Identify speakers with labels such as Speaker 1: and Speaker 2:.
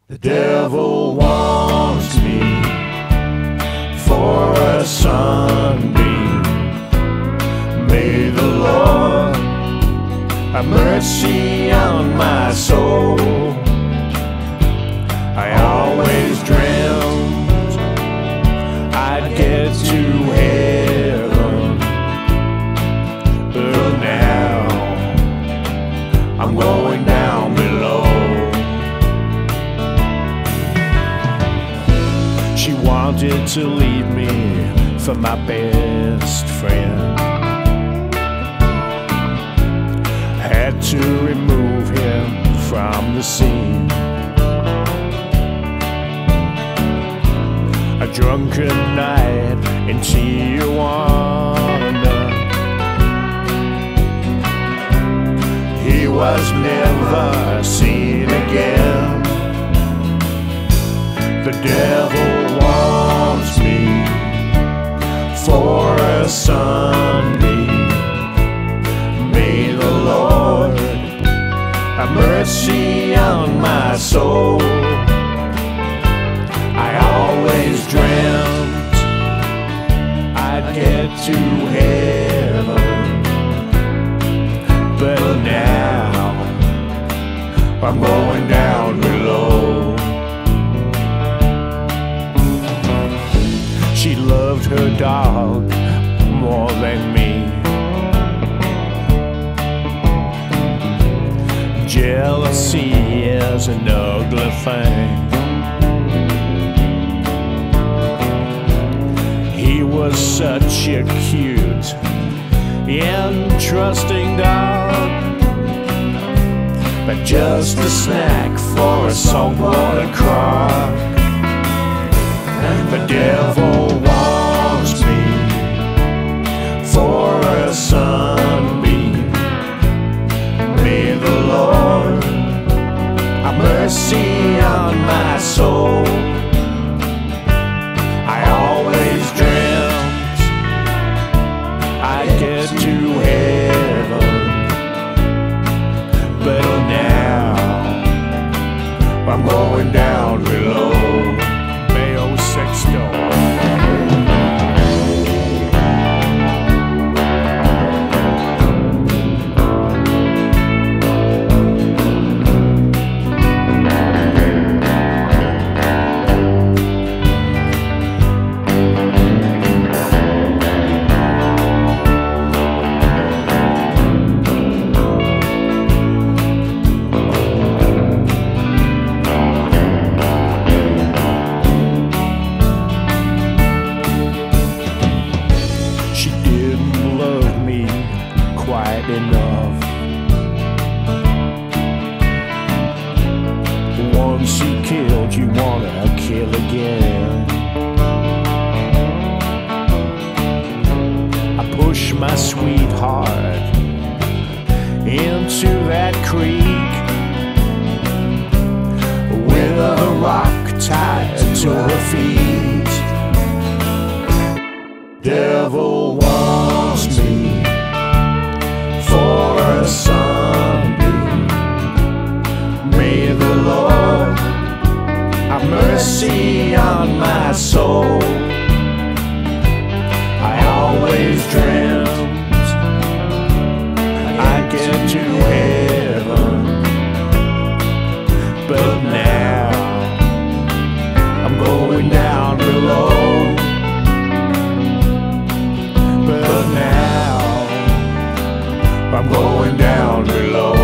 Speaker 1: The devil wants me for a sunbeam. May the Lord have mercy on my soul. I always dreamt I'd get to heaven, but now I'm going down below. She wanted to leave me for my best friend. Had to remove him from the scene. A drunken night in Tijuana. He was never seen again. The devil wants me for a sunbeam. May the Lord have mercy on my soul. I always dreamt I'd get to heaven, but now I'm going down below. She loved her dog more than me. Jealousy is an ugly thing. He was such a cute and trusting dog, but just a snack for a saltwater croc. The devil wants me for a sunbeam. May the Lord have mercy on my soul. I always dreamt I'd get to heaven, but now I'm going down below. My sweetheart into that creek with a rock tied to her feet. Devil wants me for a sunbeam. May the Lord have mercy on my soul. I always dreamt I'd get to heaven, but now I'm going down below. But now I'm going down below.